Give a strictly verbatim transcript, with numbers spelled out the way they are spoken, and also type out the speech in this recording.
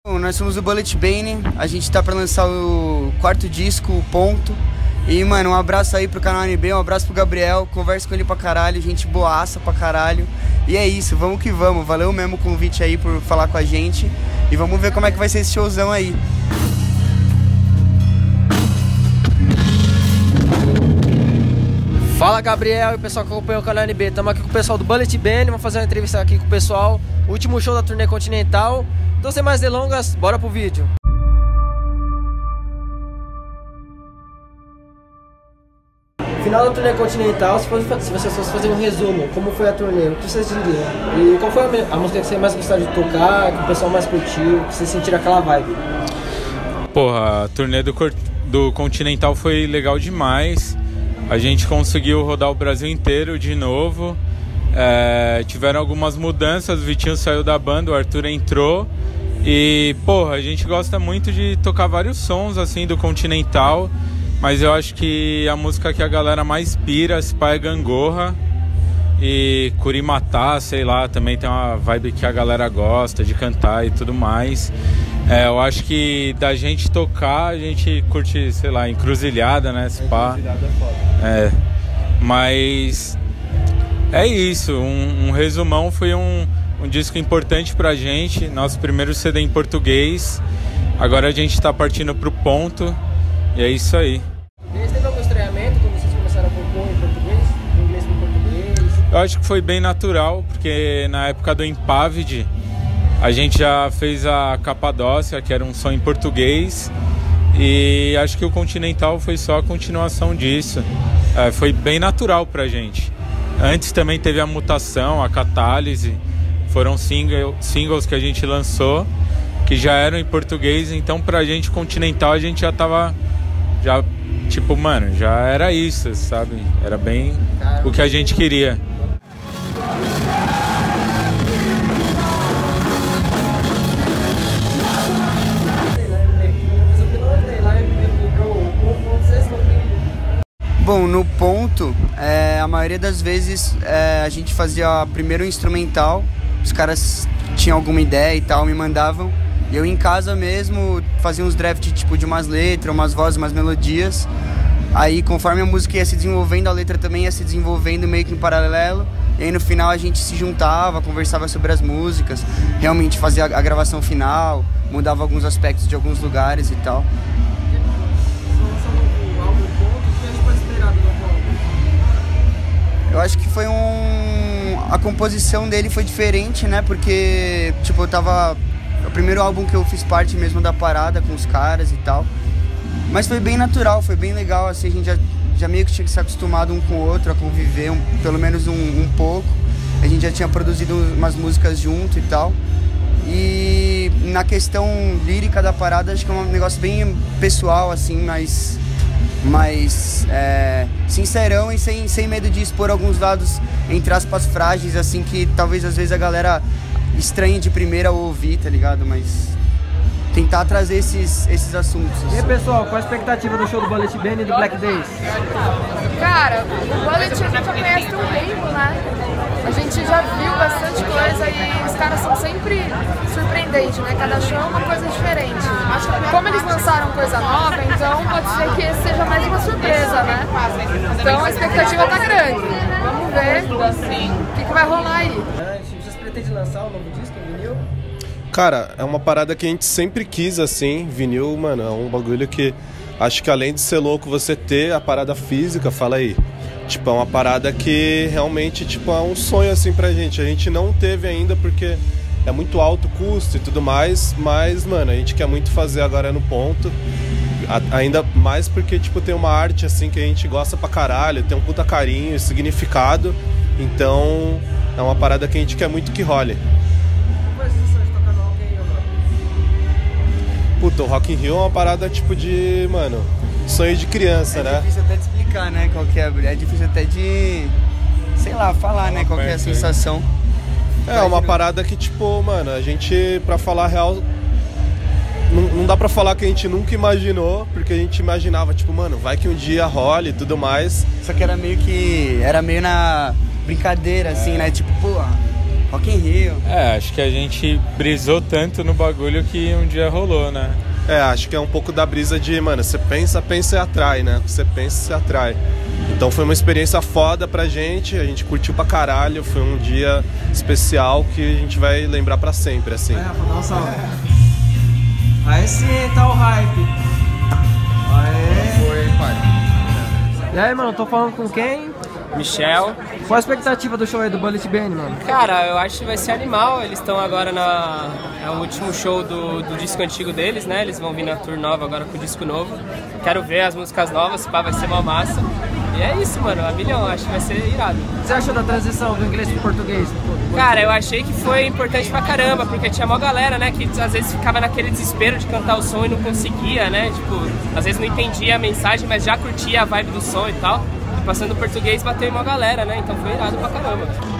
Bom, nós somos o Bullet Bane, a gente tá pra lançar o quarto disco, o Ponto. E, mano, um abraço aí pro canal N B, um abraço pro Gabriel, conversa com ele pra caralho, gente boaça pra caralho. E é isso, vamos que vamos, valeu mesmo o convite aí por falar com a gente. E vamos ver como é que vai ser esse showzão aí. Fala, Gabriel e o pessoal que acompanha o canal N B. Estamos aqui com o pessoal do Bullet Bane, vamos fazer uma entrevista aqui com o pessoal. Último show da turnê Continental. Então, sem mais delongas, bora pro vídeo. Final da turnê Continental, se, fosse, se você fosse fazer um resumo, como foi a turnê, o que vocês diriam? E qual foi a, a música que você mais gostou de tocar, que o pessoal mais curtiu, que vocês sentiram aquela vibe? Porra, a turnê do, do Continental foi legal demais. A gente conseguiu rodar o Brasil inteiro de novo. É, tiveram algumas mudanças, o Vitinho saiu da banda, o Arthur entrou. E, porra, a gente gosta muito de tocar vários sons assim do Continental. Mas eu acho que a música que a galera mais pira, se pá, é Gangorra. E Curimatá, sei lá, também tem uma vibe que a galera gosta de cantar e tudo mais. É, eu acho que da gente tocar, a gente curte, sei lá, Encruzilhada, né, se pá. Encruzilhada é foda. É, mas é isso, um, um resumão, foi um, um disco importante pra gente, nosso primeiro C D em português. Agora a gente tá partindo pro Ponto, e é isso aí. Você teve algum estranhamento quando vocês começaram a compor em português? Em inglês para português? Eu acho que foi bem natural, porque na época do Impaved a gente já fez a Capadócia, que era um som em português, e acho que o Continental foi só a continuação disso. É, foi bem natural pra gente. Antes também teve a Mutação, a Catálise, foram single, singles que a gente lançou, que já eram em português, então pra gente Continental a gente já tava, já, tipo, mano, já era isso, sabe? Era bem o que a gente queria. Bom, no Ponto, é, a maioria das vezes é, a gente fazia primeiro o instrumental, os caras tinham alguma ideia e tal, me mandavam. E eu em casa mesmo fazia uns drafts tipo de umas letras, umas vozes, umas melodias. Aí conforme a música ia se desenvolvendo, a letra também ia se desenvolvendo meio que em paralelo. E aí no final a gente se juntava, conversava sobre as músicas, realmente fazia a gravação final, mudava alguns aspectos de alguns lugares e tal. Eu acho que foi um... A composição dele foi diferente, né? Porque, tipo, eu tava... O primeiro álbum que eu fiz parte mesmo da parada com os caras e tal. Mas foi bem natural, foi bem legal, assim, a gente já, já meio que tinha que se acostumado um com o outro, a conviver um, pelo menos um, um pouco. A gente já tinha produzido umas músicas junto e tal. E na questão lírica da parada, acho que é um negócio bem pessoal, assim, mas... mais é, sincerão e sem, sem medo de expor alguns lados, entre aspas, frágeis, assim, que talvez às vezes a galera estranhe de primeira ou ouvir, tá ligado? Mas tentar trazer esses, esses assuntos. E aí, pessoal, qual a expectativa do show do Bullet Bane e do Black Days? Cara, o Bullet a gente já conhece tem um tempo, né? A gente já viu bastante coisa e os caras são sempre surpreendentes, né? Cada show é uma coisa diferente. Como eles lançaram coisa nova, então pode ser que esse seja mais uma surpresa, né? Então a expectativa tá grande. Vamos ver o que, que vai rolar aí. Vocês pretendem lançar um novo disco, vinil? Cara, é uma parada que a gente sempre quis, assim. Vinil, mano, é um bagulho que acho que além de ser louco você ter a parada física, fala aí. Tipo, é uma parada que realmente, tipo, é um sonho, assim, pra gente. A gente não teve ainda porque é muito alto o custo e tudo mais, mas, mano, a gente quer muito fazer agora no Ponto. A, ainda mais porque, tipo, tem uma arte, assim, que a gente gosta pra caralho, tem um puta carinho e significado. Então, é uma parada que a gente quer muito que role. Qual é a sensação de tocar no Rock in Rio, mano? Puta, o Rock in Rio é uma parada, tipo, de, mano, sonho de criança, é né? É difícil até de explicar, né, qual que é, é difícil até de, sei lá, falar, né, qual que é a sensação. É, uma parada que, tipo, mano, a gente, pra falar a real, não, não dá pra falar que a gente nunca imaginou, porque a gente imaginava, tipo, mano, vai que um dia role e tudo mais. Só que era meio que, era meio na brincadeira, assim, é. né, tipo, pô, Rock in Rio. É, acho que a gente brisou tanto no bagulho que um dia rolou, né? É, acho que é um pouco da brisa de, mano, você pensa, pensa e atrai, né? Você pensa, você atrai. Então foi uma experiência foda pra gente, a gente curtiu pra caralho, foi um dia especial que a gente vai lembrar pra sempre, assim. Vai, Rafa, dá um salve. Aí sim, tá o hype. Aê. Foi, pai. E aí, mano, tô falando com quem? Michel. Qual a expectativa do show aí do Bullet Band, mano? Cara, eu acho que vai ser animal. Eles estão agora na... É o último show do, do disco antigo deles, né? Eles vão vir na tour nova agora com o disco novo. Quero ver as músicas novas, pá, vai ser uma massa. E é isso, mano, a milhão, acho que vai ser irado. O que você achou da transição do inglês pro português? Cara, eu achei que foi importante pra caramba, porque tinha mó galera, né, que às vezes ficava naquele desespero de cantar o som e não conseguia, né, tipo, às vezes não entendia a mensagem, mas já curtia a vibe do som e tal. E passando o português bateu em uma galera, né, então foi irado pra caramba.